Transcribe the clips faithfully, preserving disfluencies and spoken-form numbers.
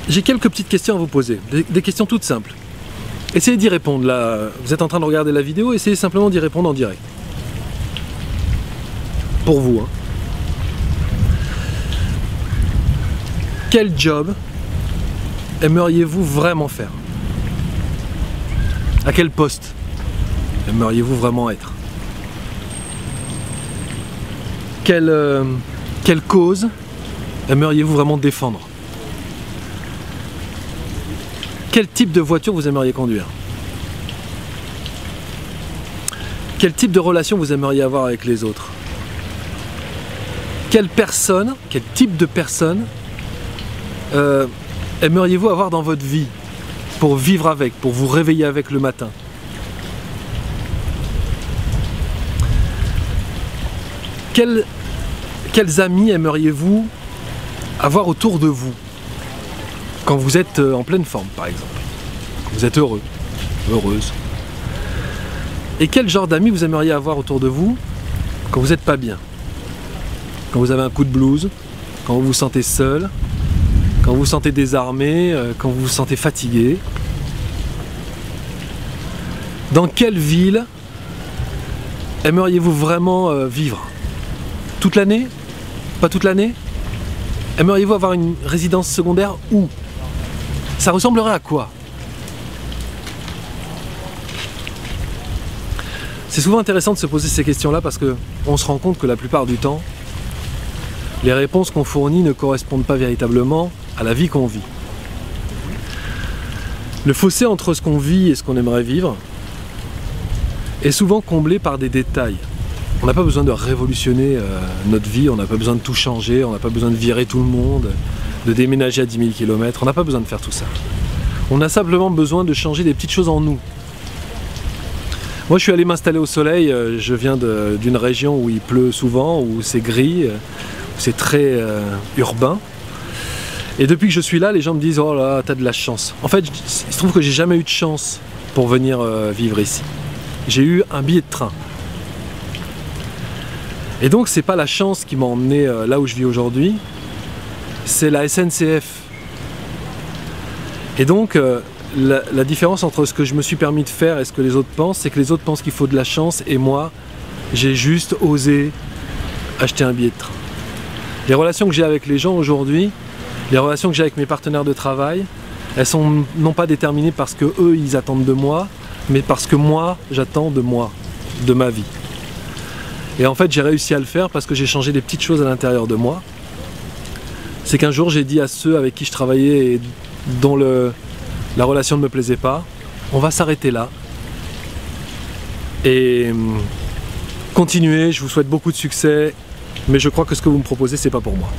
j'ai quelques petites questions à vous poser, des, des questions toutes simples. Essayez d'y répondre là, vous êtes en train de regarder la vidéo, essayez simplement d'y répondre en direct. Pour vous. Hein. Quel job aimeriez-vous vraiment faire? À quel poste aimeriez-vous vraiment être? Quelle, euh, quelle cause aimeriez-vous vraiment défendre? Quel type de voiture vous aimeriez conduire? Quel type de relation vous aimeriez avoir avec les autres? Quelle personne, quel type de personne euh, aimeriez-vous avoir dans votre vie pour vivre avec, pour vous réveiller avec le matin? Quels, quels amis aimeriez-vous avoir autour de vous quand vous êtes en pleine forme, par exemple? Quand vous êtes heureux, heureuse. Et quel genre d'amis vous aimeriez avoir autour de vous quand vous n'êtes pas bien? Quand vous avez un coup de blues, quand vous vous sentez seul, quand vous vous sentez désarmé, quand vous vous sentez fatigué. Dans quelle ville aimeriez-vous vraiment euh, vivre? Toute l'année? Pas toute l'année? Aimeriez-vous avoir une résidence secondaire où? Ça ressemblerait à quoi? C'est souvent intéressant de se poser ces questions-là parce qu'on se rend compte que la plupart du temps, les réponses qu'on fournit ne correspondent pas véritablement à la vie qu'on vit. Le fossé entre ce qu'on vit et ce qu'on aimerait vivre est souvent comblé par des détails. On n'a pas besoin de révolutionner euh, notre vie, on n'a pas besoin de tout changer, on n'a pas besoin de virer tout le monde, de déménager à dix mille kilomètres, on n'a pas besoin de faire tout ça. On a simplement besoin de changer des petites choses en nous. Moi je suis allé m'installer au soleil, euh, je viens d'une région où il pleut souvent, où c'est gris, euh, où c'est très euh, urbain. Et depuis que je suis là, les gens me disent « Oh là, t'as de la chance ». En fait, il se trouve que j'ai jamais eu de chance pour venir euh, vivre ici. J'ai eu un billet de train. Et donc c'est pas la chance qui m'a emmené euh, là où je vis aujourd'hui, c'est la S N C F. Et donc euh, la, la différence entre ce que je me suis permis de faire et ce que les autres pensent, c'est que les autres pensent qu'il faut de la chance et moi, j'ai juste osé acheter un billet de train. Les relations que j'ai avec les gens aujourd'hui, les relations que j'ai avec mes partenaires de travail, elles sont non pas déterminées parce que eux ils attendent de moi, mais parce que moi j'attends de moi, de ma vie. Et en fait j'ai réussi à le faire parce que j'ai changé des petites choses à l'intérieur de moi. C'est qu'un jour j'ai dit à ceux avec qui je travaillais et dont le, la relation ne me plaisait pas, on va s'arrêter là. Et continuez, je vous souhaite beaucoup de succès, mais je crois que ce que vous me proposez c'est pas pour moi.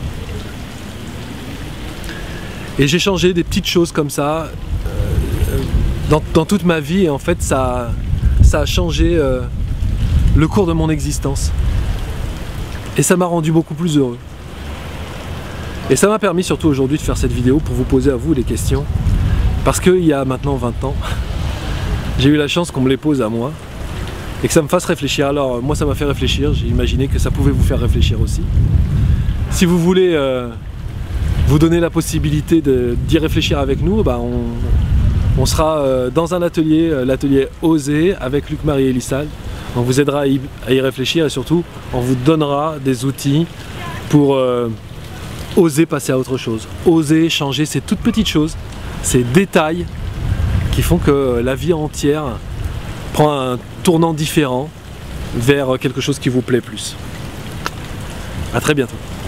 Et j'ai changé des petites choses comme ça euh, dans, dans toute ma vie et en fait ça, ça a changé euh, le cours de mon existence. Et ça m'a rendu beaucoup plus heureux. Et ça m'a permis surtout aujourd'hui de faire cette vidéo pour vous poser à vous des questions. Parce qu'il y a maintenant vingt ans, j'ai eu la chance qu'on me les pose à moi et que ça me fasse réfléchir. Alors moi ça m'a fait réfléchir, j'ai imaginé que ça pouvait vous faire réfléchir aussi. Si vous voulez euh, vous donner la possibilité d'y réfléchir avec nous, bah on, on sera euh, dans un atelier, euh, l'atelier Oser avec Luc-Marie Elissal. On vous aidera à y, à y réfléchir et surtout on vous donnera des outils pour euh, oser passer à autre chose, oser changer ces toutes petites choses, ces détails qui font que la vie entière prend un tournant différent vers quelque chose qui vous plaît plus. À très bientôt.